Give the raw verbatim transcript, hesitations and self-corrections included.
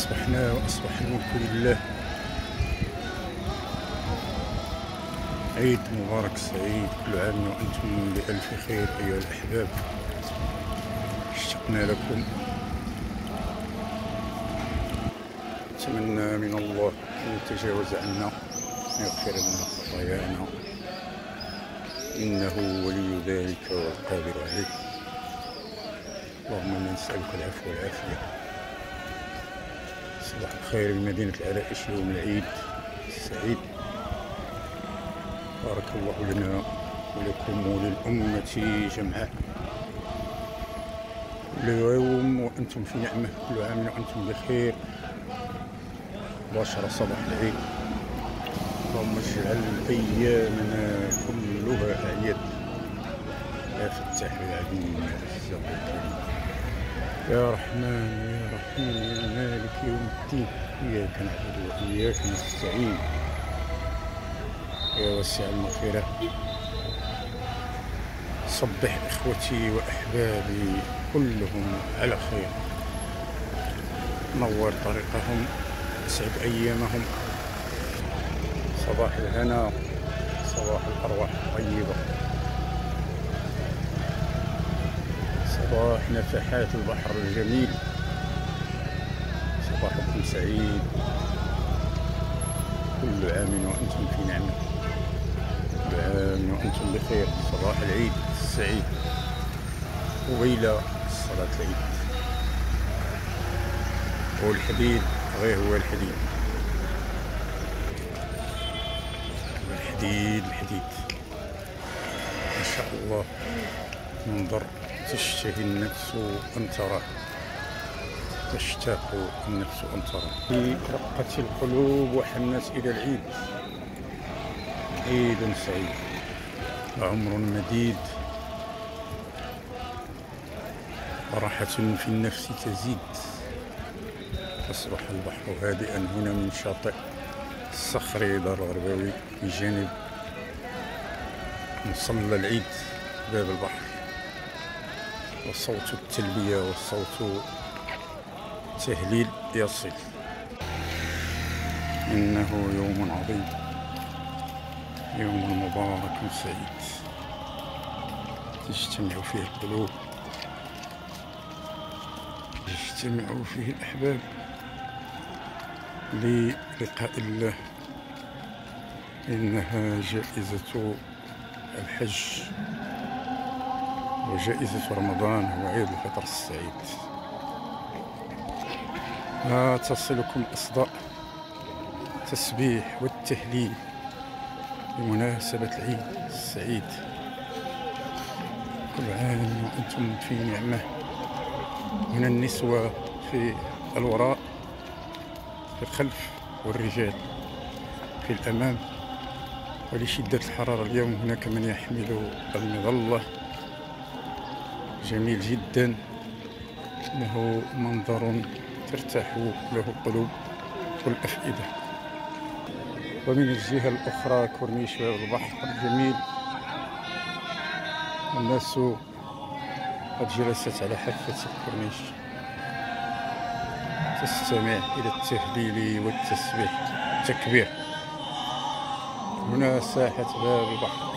أصبحنا وأصبح الملك لله. عيد مبارك سعيد، كل عام وأنتم بألف خير أيها الأحباب. اشتقنا لكم، نتمنى من الله أن يتجاوز عنا ويغفر لنا خطايانا، إنه ولي ذلك والقادر عليه. اللهم إنا نسألك العفو والعافية. صباح الخير بمدينة العرائش، يوم العيد السعيد. بارك الله لنا ولكم وللأمة جمعاء. كل يوم وأنتم في نعمة، كل عام وأنتم بخير. مباشرة صباح العيد. اللهم اجعل أيامنا كلها أعياد يا فتاح العليم يا رزاق الكريم يا رحمن يا رحيم يا مالك يوم الدين. إياك نعبد وإياك نستعين يا واسع المغفرة. صبح إخوتي وأحبابي كلهم على خير، نور طريقهم، اسعد أيامهم. صباح الهنا، صباح الأرواح الطيبة، صباح نفحات البحر الجميل. صباحكم سعيد، كل عام وأنتم في نعمة، كل عام وأنتم بخير. صباح العيد السعيد وإلى صلاة العيد. والحديد غير هو الحديد، الحديد الحديد إن شاء الله. منظر تشتهي النفس أن تراه، تشتاق النفس أن تراه. رقت القلوب وحنت إلى العيد. عيد سعيد، عمر مديد، راحة في النفس تزيد. أصبح البحر هادئا هنا من شاطئ الصخري دار الغرباوي بجانب مصلى العيد باب البحر، وصوت التلبية وصوت التهليل يصل. إنه يوم عظيم، يوم مبارك سعيد، تجتمع فيه القلوب، يجتمع فيه الأحباب للقاء الله. إنها جائزة الحج وجائزة رمضان وعيد الفطر السعيد. ها تصلكم أصداء التسبيح والتهليل بمناسبة العيد السعيد. كل عام وأنتم في نعمة. هنا النسوة في الوراء في الخلف، والرجال في الأمام. ولشدة الحرارة اليوم هناك من يحمل المظلة، جميل جدا. له منظر ترتاح له القلوب والأفئدة. ومن الجهة الأخرى كورنيش باب البحر الجميل، الناس قد جلست على حافة الكورنيش تستمع إلى التهليل والتسبيح والتكبير. هنا ساحة باب البحر.